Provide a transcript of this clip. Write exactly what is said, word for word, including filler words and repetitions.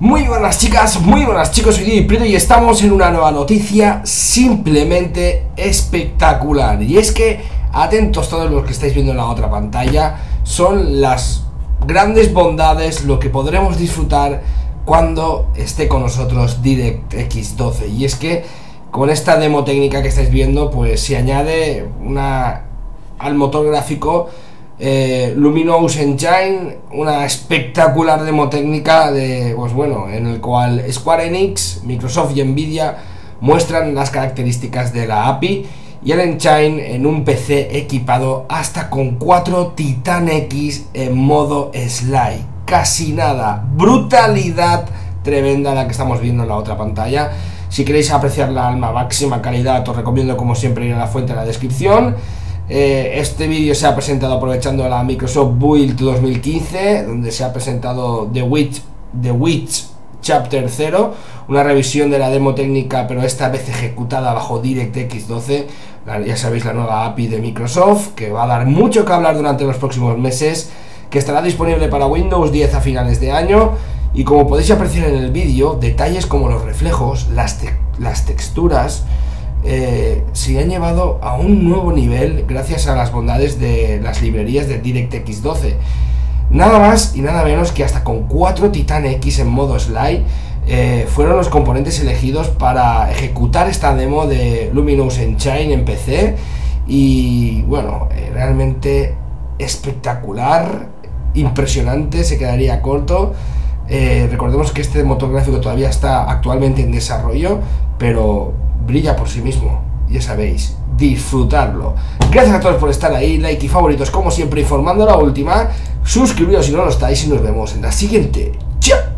Muy buenas chicas, muy buenas chicos, soy Prieto y estamos en una nueva noticia simplemente espectacular. Y es que, atentos todos los que estáis viendo en la otra pantalla, son las grandes bondades, lo que podremos disfrutar cuando esté con nosotros DirectX doce. Y es que con esta demo técnica que estáis viendo, pues se añade una al motor gráfico Eh, Luminous Engine, una espectacular demo técnica de, pues bueno, en el cual Square Enix, Microsoft y Nvidia muestran las características de la A P I y el Engine en un P C equipado hasta con cuatro Titan X en modo Slide. Casi nada, brutalidad tremenda la que estamos viendo en la otra pantalla. Si queréis apreciarla a la máxima calidad, os recomiendo como siempre ir a la fuente en la descripción. Eh, este vídeo se ha presentado aprovechando la Microsoft Build dos mil quince, donde se ha presentado The Witch, The Witch Chapter cero, una revisión de la demo técnica, pero esta vez ejecutada bajo DirectX doce. La, ya sabéis, la nueva A P I de Microsoft, que va a dar mucho que hablar durante los próximos meses, que estará disponible para Windows diez a finales de año. Y como podéis apreciar en el vídeo, detalles como los reflejos, las, te las texturas, Eh, se han llevado a un nuevo nivel gracias a las bondades de las librerías de DirectX doce. Nada más y nada menos que hasta con cuatro Titan X en modo Slide eh, fueron los componentes elegidos para ejecutar esta demo de Luminous Engine en P C. Y bueno, eh, realmente espectacular, impresionante, se quedaría corto. Eh, recordemos que este motor gráfico todavía está actualmente en desarrollo, pero brilla por sí mismo, ya sabéis, disfrutarlo. Gracias a todos por estar ahí, like y favoritos como siempre, informando la última. Suscribiros si no lo estáis y nos vemos en la siguiente. ¡Chao!